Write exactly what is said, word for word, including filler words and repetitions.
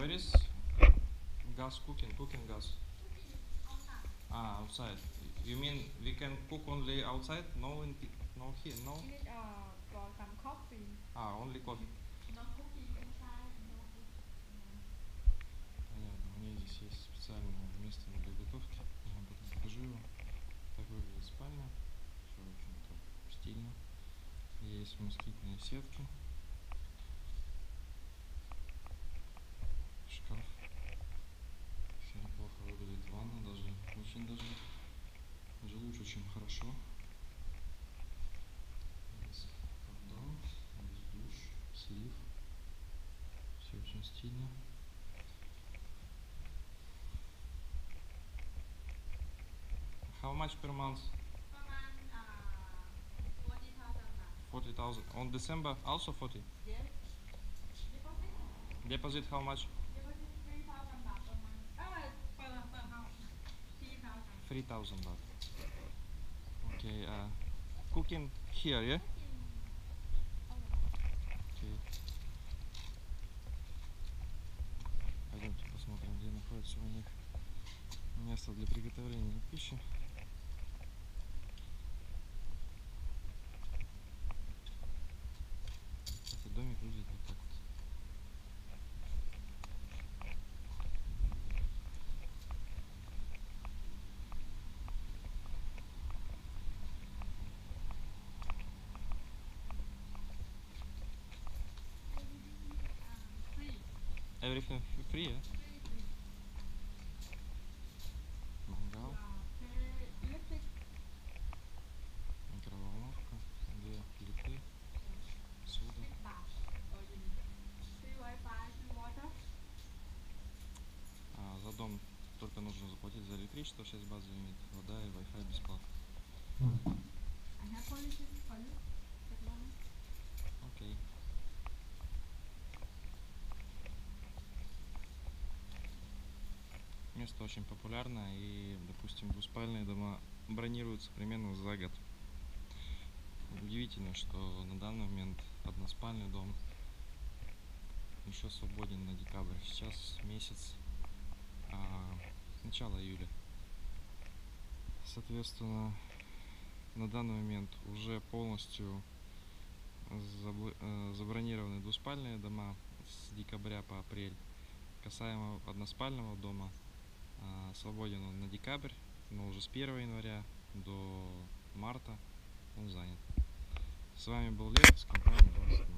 Where is gas cooking? Cooking gas? Ah, outside. You mean we can cook only outside? No, in no here, no. You need uh for some coffee. Ah, only coffee. No cooking inside. No cooking. Понятно. У меня здесь есть специальное место для готовки. Я вам потом покажу его. Так выглядит спальня. Все очень так стильно. Есть москитные сетки. Шкаф. Все неплохо выглядит. Ванна даже очень даже, даже лучше, чем хорошо. Есть кордон, есть душ, слив. Все очень стильно. How much per month? forty thousand. On December also forty? Yes. Deposit? Deposit how much? Deposit three thousand baht per month. Uh, per, per house. three thousand. three thousand baht. Okay, uh, cooking here, yeah? Okay. Пойдемте посмотрим, где находится у них место для приготовления пищи. Этот домик выглядит вот так вот. Everything free, yeah? Мангал, микроволновка, две плиты, посуда. А, за дом только нужно заплатить за электричество, шесть бат за лимит, вода и Wi-Fi бесплатно. Окей. Место очень популярное, и, допустим, двуспальные дома бронируются примерно за год. Удивительно, что на данный момент односпальный дом еще свободен на декабрь. Сейчас месяц, а, начало июля. Соответственно, на данный момент уже полностью забронированы двуспальные дома с декабря по апрель. Касаемо односпального дома, свободен он на декабрь, но уже с первого января до марта он занят. С вами был Лев с компанией